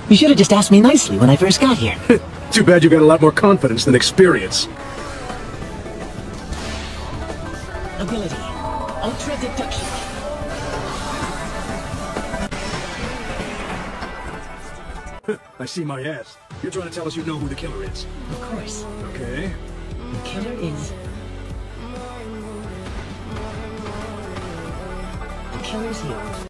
You should have just asked me nicely when I first got here. Too bad you got a lot more confidence than experience. Ability. Ultra Deduction. I see my ass. You're trying to tell us you know who the killer is. Of course. Okay. The killer is... The killer's you.